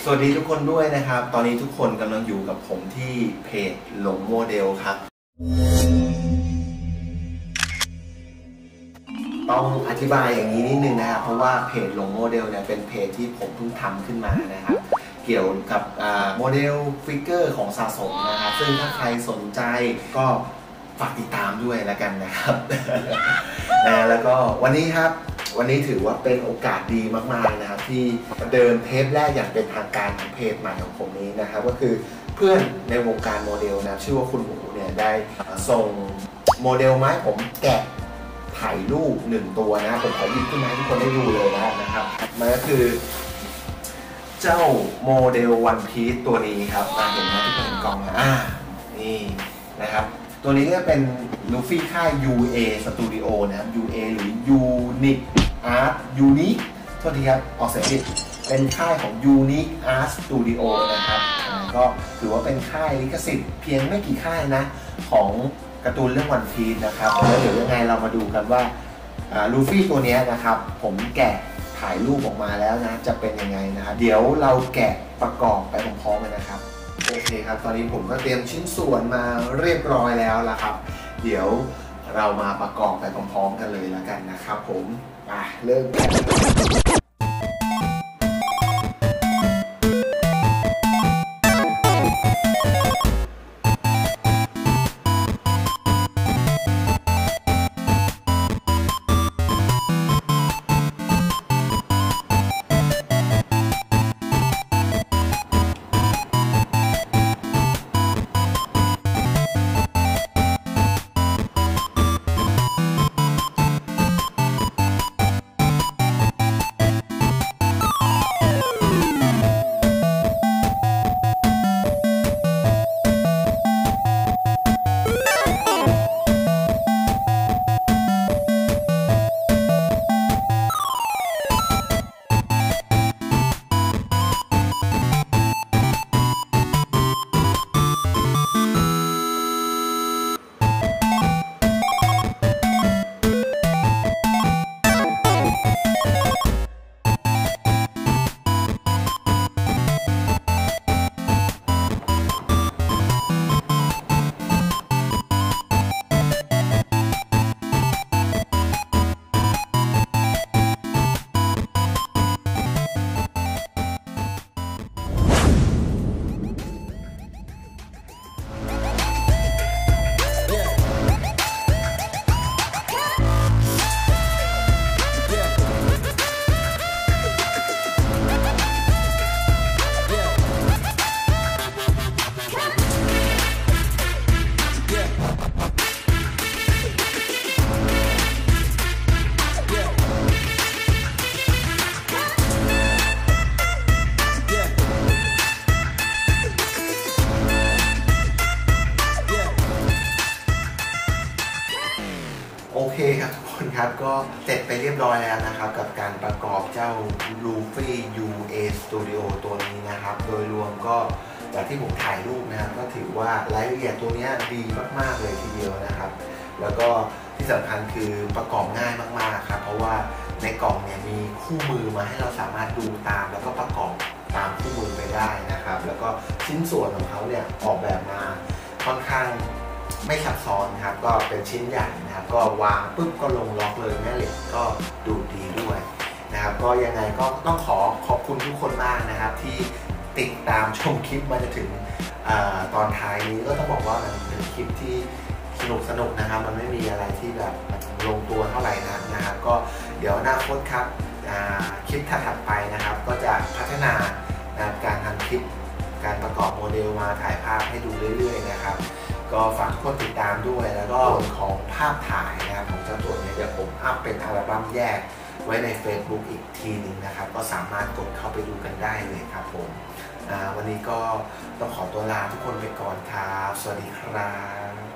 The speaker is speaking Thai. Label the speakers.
Speaker 1: สวัสดีทุกคนด้วยนะครับตอนนี้ทุกคนกำลังอยู่กับผมที่เพจหลงโมเดลครับต้องอธิบายอย่างนี้นิดนึงนะครับเพราะว่าเพจหลงโมเดลเนี่ยเป็นเพจที่ผมเพิ่งทำขึ้นมานะครับเกี่ยวกับโมเดลฟิกเกอร์ของสะสมนะครับซึ่งถ้าใครสนใจก็ฝากติดตามด้วยแล้วกันนะครับแล้วก็วันนี้ถือว่าเป็นโอกาสดีมากๆนะครับที่เดินเทปแรกอย่างเป็นทางการของเพจใหม่ของผมนี้นะครับก็คือเพื่อนในวงการโมเดลนะชื่อว่าคุณหมูเนี่ยได้ส่งโมเดลมาให้ผมแกะถ่ายรูป1ตัวนะผมขอหยิบขึ้นมาให้ทุกคนได้ดูเลยนะครับมันก็คือเจ้าโมเดลวันพีซตัวนี้ครับเห็นไหมที่เป็นกล่องนี่นะครับตัวนี้ก็เป็นลูฟี่ค่าย UA Studio นะครับ UA หรือ Unique Art Unique โทษทีครับออกเสียงผิดเป็นค่ายของ Unique Art Studio นะครับก็ถือว่าเป็นค่ายลิขสิทธิ์เพียงไม่กี่ค่ายนะของการ์ตูนเรื่องวันพีซนะครับแล้วเดี๋ยวยังไงเรามาดูกันว่าลูฟี่ตัวนี้นะครับผมแกะถ่ายรูปออกมาแล้วนะจะเป็นยังไงนะครับเดี๋ยวเราแกะประกอบไปพร้อมๆกันนะครับโอเคครับตอนนี้ผมก็เตรียมชิ้นส่วนมาเรียบร้อยแล้วล่ะครับเดี๋ยวเรามาประกอบไปพร้อมๆกันเลยละกันนะครับผมเริ่มกันโอเคครับทุกคนครับก็เสร็จไปเรียบร้อยแล้วนะครับกับการประกอบเจ้า Luffy UA Studio ตัวนี้นะครับโดยรวมก็จากที่ผมถ่ายรูปนะครับก็ถือว่ารายละเอียดตัวนี้ดีมากๆเลยทีเดียวนะครับแล้วก็ที่สำคัญคือประกอบง่ายมากๆครับเพราะว่าในกล่องเนี่ยมีคู่มือมาให้เราสามารถดูตามแล้วก็ประกอบตามคู่มือไปได้นะครับแล้วก็ชิ้นส่วนของเขาเนี่ยออกแบบมาค่อนข้างไม่ซับซ้อนครับก็เป็นชิ้นใหญ่นะครับก็วางปุ๊บก็ลงล็อกเลยแม่เหล็กก็ดูดีด้วยนะครับก็ยังไงก็ต้องขอบคุณทุกคนมากนะครับที่ติดตามชมคลิปมาจนถึงตอนท้ายนี้ก็ต้องบอกว่ามันเป็นคลิปที่สนุกนะครับมันไม่มีอะไรที่แบบลงตัวเท่าไหร่นะครับก็เดี๋ยวอนาคตครับคลิปถัดไปนะครับก็จะพัฒนาการทำคลิปการประกอบโมเดลมาถ่ายภาพให้ดูเรื่อยๆนะครับก็ฝากทุกคนติดตามด้วยแล้วก็ของภาพถ่ายนะครับของเจ้าตัวนี้เดี๋ยวผมอัพเป็นอัลบั้มแยกไว้ใน Facebook อีกทีนึงนะครับก็สามารถกดเข้าไปดูกันได้เลยครับผมวันนี้ก็ต้องขอตัวลาทุกคนไปก่อนครับสวัสดีครับ